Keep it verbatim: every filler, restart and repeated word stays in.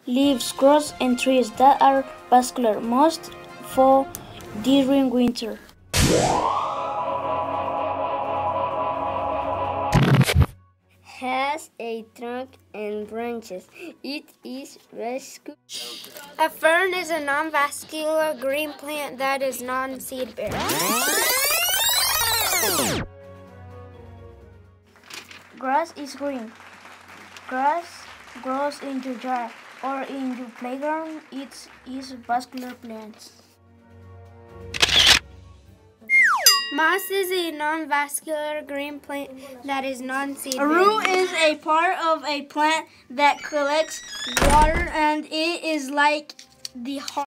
leaves grows in trees that are vascular, most fall during winter. Has a trunk and branches. It is vascular. A fern is a non-vascular green plant that is non-seed bearing. Grass is green. Grass grows in your yard or in your playground. It is vascular plants. Moss is a non-vascular green plant that is non-seed A bearing. root is a part of a plant that collects water, and it is like the heart.